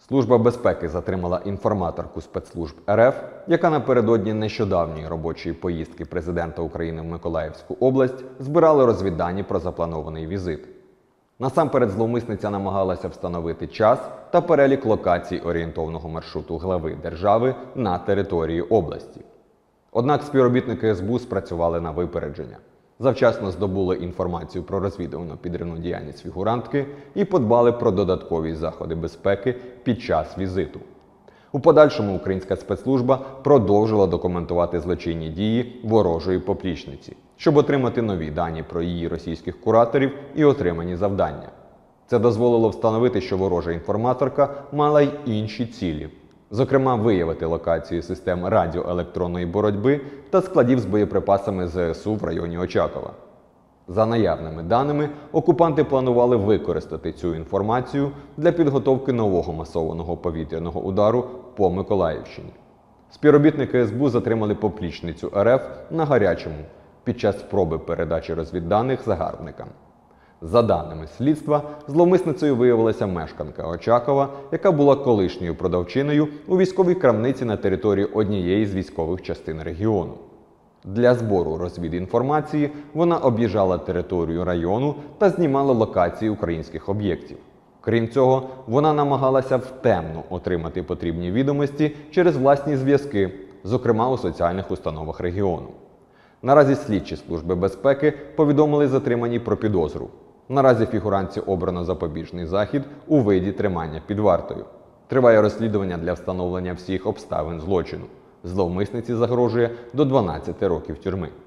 Служба безпеки затримала інформаторку спецслужб РФ, яка напередодні нещодавньої робочої поїздки президента України в Миколаївську область збирала розвіддані про запланований візит. Насамперед зловмисниця намагалася встановити час та перелік локацій орієнтовного маршруту глави держави на території області. Однак співробітники СБУ спрацювали на випередження. Завчасно здобули інформацію про розвідувально-підривну діяльність фігурантки і подбали про додаткові заходи безпеки під час візиту. У подальшому українська спецслужба продовжила документувати злочинні дії ворожої поплічниці, щоб отримати нові дані про її російських кураторів і отримані завдання. Це дозволило встановити, що ворожа інформаторка мала й інші цілі. Зокрема, виявити локації систем радіоелектронної боротьби та складів з боєприпасами ЗСУ в районі Очакова. За наявними даними, окупанти планували використати цю інформацію для підготовки нового масованого повітряного удару по Миколаївщині. Співробітники СБУ затримали поплічницю РФ на гарячому під час спроби передачі розвідданих загарбникам. За даними слідства, зловмисницею виявилася мешканка Очакова, яка була колишньою продавчиною у військовій крамниці на території однієї з військових частин регіону. Для збору розвідінформації вона об'їжджала територію району та знімала локації українських об'єктів. Крім цього, вона намагалася втемно отримати потрібні відомості через власні зв'язки, зокрема у соціальних установах регіону. Наразі слідчі служби безпеки повідомили затриманій про підозру. Наразі фігурантці обрано запобіжний захід у виді тримання під вартою. Триває розслідування для встановлення всіх обставин злочину. Зловмисниці загрожує до 12 років тюрми.